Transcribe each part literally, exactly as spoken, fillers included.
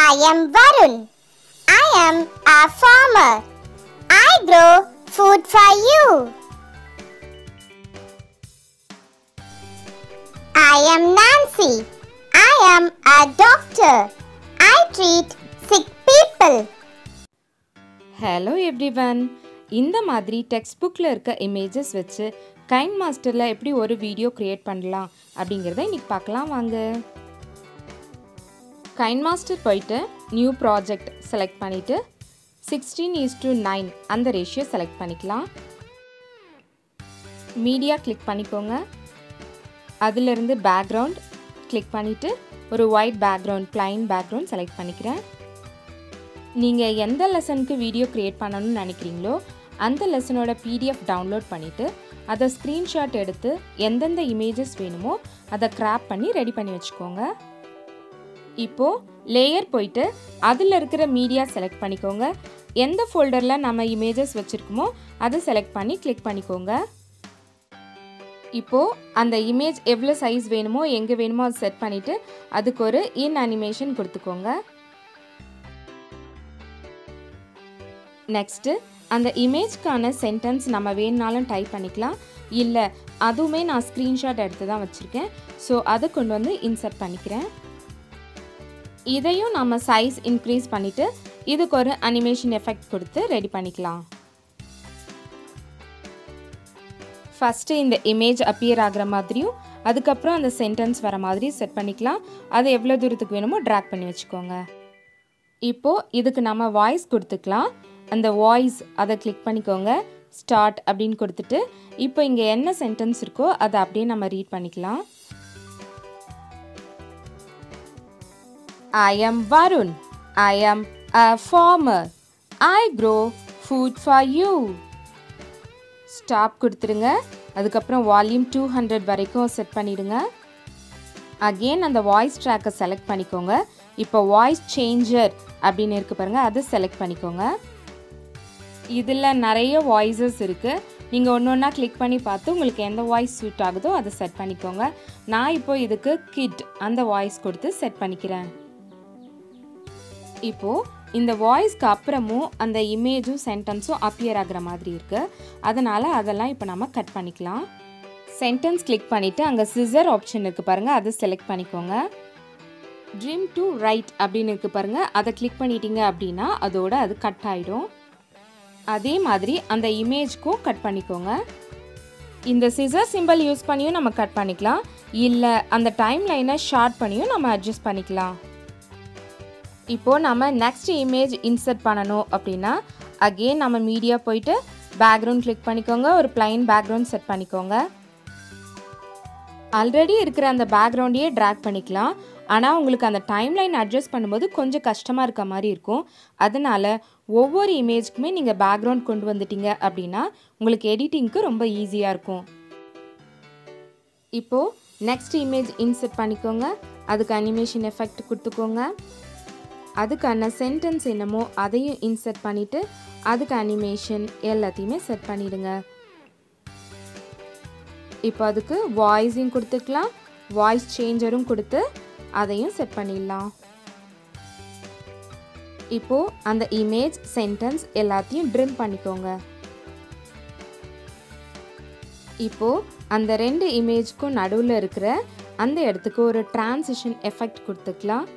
I am Varun. I am a farmer. I grow food for you. I am Nancy. I am a doctor. I treat sick people. Hello everyone. இந்த மாதிரி text புக்கில் இருக்க images வச்சு kind மாஸ்டரில் எப்படி ஒரு video create பண்ணலாம் அப்படிங்கிறத இன்றைக்கி பார்க்கலாம் வாங்க. கைண்ட் மாஸ்டர் போயிட்டு நியூ ப்ராஜெக்ட் செலக்ட் பண்ணிவிட்டு சிக்ஸ்டீன் ஈஸ் டு நைன் அந்த ரேஷியோ செலக்ட் பண்ணிக்கலாம். மீடியா கிளிக் பண்ணிக்கோங்க. அதிலிருந்து பேக்ரவுண்ட் கிளிக் பண்ணிவிட்டு ஒரு white background plain background select பண்ணிக்கிறேன். நீங்கள் எந்த லெசனுக்கு வீடியோ க்ரியேட் பண்ணணும்னு நினைக்கிறீங்களோ அந்த லெசனோட பிடிஎஃப் டவுன்லோட் பண்ணிவிட்டு அதை ஸ்க்ரீன்ஷாட் எடுத்து எந்தெந்த இமேஜஸ் வேணுமோ அதை கிராப் பண்ணி ரெடி பண்ணி வச்சுக்கோங்க. இப்போது லேயர் போயிட்டு அதில் இருக்கிற மீடியா செலக்ட் பண்ணிக்கோங்க. எந்த ஃபோல்டரில் நம்ம இமேஜஸ் வச்சுருக்கோமோ அதை செலக்ட் பண்ணி கிளிக் பண்ணிக்கோங்க. இப்போது அந்த இமேஜ் எவ்வளோ சைஸ் வேணுமோ எங்கே வேணுமோ அதை செட் பண்ணிவிட்டு அதுக்கு ஒரு இன் அனிமேஷன் கொடுத்துக்கோங்க. நெக்ஸ்ட்டு அந்த இமேஜ்க்கான சென்டென்ஸ் நம்ம வேணுனாலும் டைப் பண்ணிக்கலாம். இல்லை அதுவுமே நான் ஸ்க்ரீன்ஷாட் எடுத்து தான் வச்சுருக்கேன். ஸோ அதை கொண்டு வந்து இன்சர்ட் பண்ணிக்கிறேன். இதையும் நம்ம சைஸ் இன்க்ரீஸ் பண்ணிவிட்டு இதுக்கு ஒரு அனிமேஷன் எஃபெக்ட் கொடுத்து ரெடி பண்ணிக்கலாம். ஃபஸ்ட்டு இந்த இமேஜ் அப்பியர் ஆகிற மாதிரியும் அதுக்கப்புறம் அந்த சென்டென்ஸ் வர மாதிரி செட் பண்ணிக்கலாம். அது எவ்வளோ தூரத்துக்கு வேணுமோ ட்ராக் பண்ணி வச்சுக்கோங்க. இப்போது இதுக்கு நம்ம வாய்ஸ் கொடுத்துக்கலாம். அந்த வாய்ஸ் அதை கிளிக் பண்ணிக்கோங்க. ஸ்டார்ட் அப்படின்னு கொடுத்துட்டு இப்போ இங்கே என்ன சென்டென்ஸ் இருக்கோ அதை அப்படியே நம்ம ரீட் பண்ணிக்கலாம். I am Varun. I am a farmer. I grow food for you. Stop கொடுத்துருங்க. அதுக்கப்புறம் வால்யூம் டூ ஹண்ட்ரட் வரைக்கும் செட் பண்ணிவிடுங்க. அகெயின் அந்த வாய்ஸ் ட்ராக்கை செலக்ட் பண்ணிக்கோங்க. இப்போ வாய்ஸ் சேஞ்சர் அப்படின்னு இருக்குது பாருங்கள், அதை செலக்ட் பண்ணிக்கோங்க. இதில் நிறைய வாய்ஸஸ் இருக்குது. நீங்கள் ஒன்று ஒன்றா கிளிக் பண்ணி பார்த்து உங்களுக்கு எந்த வாய்ஸ் சூட் ஆகுதோ அதை செட் பண்ணிக்கோங்க. நான் இப்போ இதுக்கு கிட் அந்த வாய்ஸ் கொடுத்து செட் பண்ணிக்கிறேன். இப்போது இந்த வாய்ஸ்க்கு அப்புறமும் அந்த இமேஜும் சென்டென்ஸும் அப்பியர் ஆகிற மாதிரி இருக்குது. அதனால் அதெல்லாம் இப்போ நம்ம கட் பண்ணிக்கலாம். சென்டென்ஸ் கிளிக் பண்ணிவிட்டு அங்கே சிசர் ஆப்ஷன் இருக்குது பாருங்கள், அதை செலக்ட் பண்ணிக்கோங்க. ட்ரிம் டு ரைட் அப்படின்னு இருக்குது பாருங்கள், அதை கிளிக் பண்ணிட்டீங்க அப்படின்னா அதோட அது கட் ஆகிடும். அதே மாதிரி அந்த இமேஜ்க்கும் கட் பண்ணிக்கோங்க. இந்த சிசர் சிம்பிள் யூஸ் பண்ணியும் நம்ம கட் பண்ணிக்கலாம். இல்லை அந்த டைம் லைனை ஷார்ட் பண்ணியும் நம்ம அட்ஜஸ்ட் பண்ணிக்கலாம். இப்போது நம்ம நெக்ஸ்ட் இமேஜ் இன்சர்ட் பண்ணணும் அப்படின்னா அகெயின் நம்ம மீடியா போயிட்டு பேக்ரவுண்ட் கிளிக் பண்ணிக்கோங்க. ஒரு பிளைன் பேக்ரவுண்ட் செட் பண்ணிக்கோங்க. ஆல்ரெடி இருக்கிற அந்த பேக்ரவுண்டையே ட்ராக் பண்ணிக்கலாம். ஆனால் உங்களுக்கு அந்த டைம்லைன் அட்ஜஸ்ட் பண்ணும்போது கொஞ்சம் கஷ்டமாக இருக்க மாதிரி இருக்கும். அதனால் ஒவ்வொரு இமேஜ்க்குமே நீங்கள் பேக்ரவுண்ட் கொண்டு வந்துட்டீங்க அப்படின்னா உங்களுக்கு எடிட்டிங்க்கு ரொம்ப ஈஸியாக இருக்கும். இப்போது நெக்ஸ்ட் இமேஜ் இன்சர்ட் பண்ணிக்கோங்க. அதுக்கு அனிமேஷன் எஃபெக்ட் கொடுத்துக்கோங்க. அதுக்கான சென்டென்ஸ் என்னமோ அதையும் இன்சர்ட் பண்ணிவிட்டு அதுக்கு அனிமேஷன் எல்லாத்தையுமே செட் பண்ணிவிடுங்க. இப்போ அதுக்கு வாய்ஸையும் கொடுத்துக்கலாம். வாய்ஸ் சேஞ்சரும் கொடுத்து அதையும் செட் பண்ணிடலாம். இப்போது அந்த இமேஜ் சென்டென்ஸ் எல்லாத்தையும் ட்ரிம் பண்ணிக்கோங்க. இப்போது அந்த ரெண்டு இமேஜ்க்கும் நடுவில் இருக்கிற அந்த இடத்துக்கு ஒரு டிரான்சிஷன் எஃபெக்ட் கொடுத்துக்கலாம்.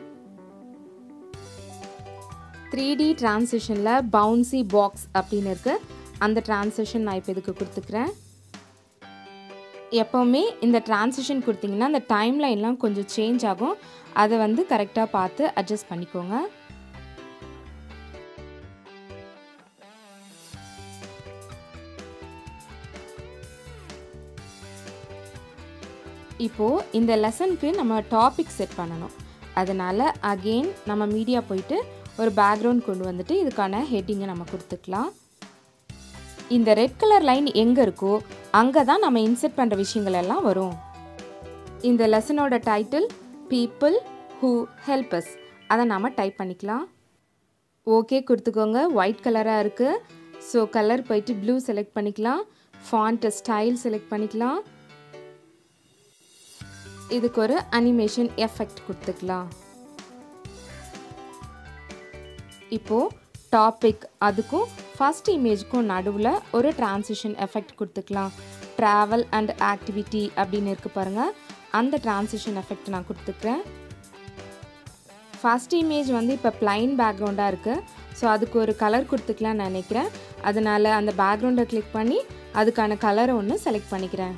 த்ரீ டி டிரான்சிஷனில் பவுன்சி பாக்ஸ் அப்படின்னு இருக்குது. அந்த டிரான்சிஷன் நான் இப்போ இதுக்கு கொடுத்துக்கிறேன். எப்போவுமே இந்த டிரான்சிஷன் கொடுத்தீங்கன்னா அந்த டைம்லைன்லாம் கொஞ்சம் சேஞ்ச் ஆகும். அதை வந்து கரெக்டாக பார்த்து அட்ஜஸ்ட் பண்ணிக்கோங்க. இப்போது இந்த லெசனுக்கு நம்ம டாபிக் செட் பண்ணணும். அதனால் அகெயின் நம்ம மீடியா போயிட்டு ஒரு பேக்ரவுண்ட் கொண்டு வந்துட்டு இதுக்கான ஹெட்டிங்கை நம்ம கொடுத்துக்கலாம். இந்த ரெட் கலர் லைன் எங்கே இருக்கோ அங்கே தான் நம்ம இன்சர்ட் பண்ணுற விஷயங்கள் எல்லாம் வரும். இந்த லெசனோட title people who help us, அதை நாம் டைப் பண்ணிக்கலாம். ஓகே கொடுத்துக்கோங்க. ஒயிட் கலராக இருக்குது. ஸோ கலர் போயிட்டு ப்ளூ செலக்ட் பண்ணிக்கலாம். ஃபாண்ட் ஸ்டைல் செலக்ட் பண்ணிக்கலாம். இதுக்கு ஒரு அனிமேஷன் எஃபெக்ட் கொடுத்துக்கலாம். இப்போது டாபிக் அதுக்கும் ஃபஸ்ட் இமேஜுக்கும் நடுவில் ஒரு டிரான்சிஷன் எஃபெக்ட் கொடுத்துக்கலாம். ட்ராவல் அண்ட் ஆக்டிவிட்டி அப்படின்னு இருக்குது பாருங்கள், அந்த டிரான்சிஷன் எஃபெக்ட் நான் கொடுத்துக்கிறேன். ஃபஸ்ட் இமேஜ் வந்து இப்போ பிளைன் பேக்ரவுண்டாக இருக்குது. ஸோ அதுக்கு ஒரு கலர் கொடுத்துக்கலான்னு நினைக்கிறேன். அதனால் அந்த பேக்ரவுண்டை கிளிக் பண்ணி அதுக்கான கலரை ஒன்று செலக்ட் பண்ணிக்கிறேன்.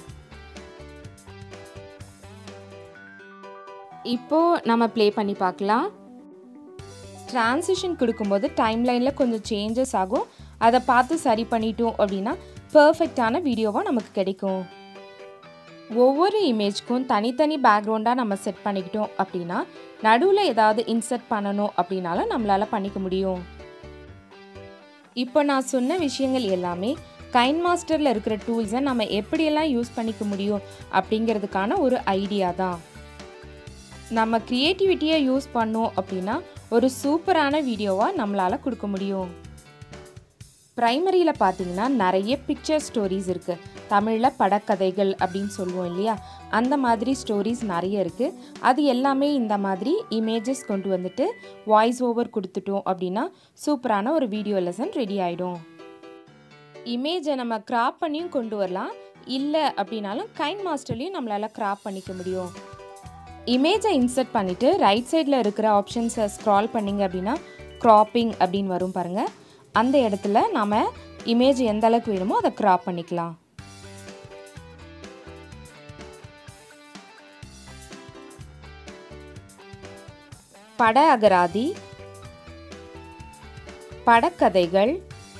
இப்போது நம்ம ப்ளே பண்ணி பார்க்கலாம். ட்ரான்சிஷன் கொடுக்கும்போது டைம்லைனில் கொஞ்சம் சேஞ்சஸ் ஆகும். அதை பார்த்து சரி பண்ணிட்டோம் அப்படின்னா பர்ஃபெக்டான வீடியோவாக நமக்கு கிடைக்கும். ஒவ்வொரு இமேஜ்க்கும் தனித்தனி பேக்ரவுண்டாக நம்ம செட் பண்ணிக்கிட்டோம் அப்படின்னா நடுவில் ஏதாவது இன்சர்ட் பண்ணணும் அப்படின்னாலும் நம்மளால் பண்ணிக்க முடியும். இப்போ நான் சொன்ன விஷயங்கள் எல்லாமே கைன்மாஸ்டரில் இருக்கிற டூல்ஸை நம்ம எப்படியெல்லாம் யூஸ் பண்ணிக்க முடியும் அப்படிங்கிறதுக்கான ஒரு ஐடியா தான். நம்ம க்ரியேட்டிவிட்டியை யூஸ் பண்ணோம் அப்படின்னா ஒரு சூப்பரான வீடியோவாக நம்மளால் கொடுக்க முடியும். ப்ரைமரியில் பார்த்தீங்கன்னா நிறைய பிக்சர் ஸ்டோரிஸ் இருக்குது. தமிழில் படக்கதைகள் அப்படின்னு சொல்லுவோம் இல்லையா, அந்த மாதிரி ஸ்டோரிஸ் நிறைய இருக்குது. அது எல்லாமே இந்த மாதிரி இமேஜஸ் கொண்டு வந்துட்டு வாய்ஸ் ஓவர் கொடுத்துட்டோம் அப்படின்னா சூப்பரான ஒரு வீடியோ லெசன் ரெடி ஆகிடும். இமேஜை நம்ம கிராப் பண்ணியும் கொண்டு வரலாம், இல்லை அப்படின்னாலும் கைன்மாஸ்டர்லையும் நம்மளால் கிராப் பண்ணிக்க முடியும். இமேஜை இன்சர்ட் பண்ணிவிட்டு ரைட் சைடில் இருக்கிற ஆப்ஷன்ஸை ஸ்க்ரால் பண்ணிங்க அப்படின்னா க்ராப்பிங் அப்படின்னு வரும் பாருங்கள். அந்த இடத்துல நாம் இமேஜ் எந்த அளவுக்கு வேணுமோ அதை கிராப் பண்ணிக்கலாம். பட அகராதி, படக்கதைகள்,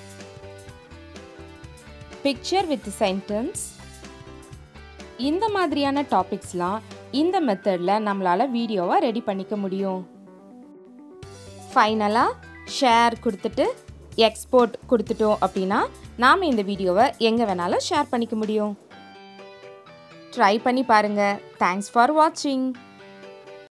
பிக்சர் வித் சென்டென்ஸ், இந்த மாதிரியான டாபிக்ஸ்லாம் இந்த மெத்தடில் நம்மளால் வீடியோவை ரெடி பண்ணிக்க முடியும். ஃபைனலாக ஷேர் கொடுத்துட்டு எக்ஸ்போர்ட் கொடுத்துட்டோம் அப்படின்னா நாம் இந்த வீடியோவை எங்கே வேணாலும் ஷேர் பண்ணிக்க முடியும். ட்ரை பண்ணி பாருங்கள். தேங்க்ஸ் ஃபார் வாட்சிங்.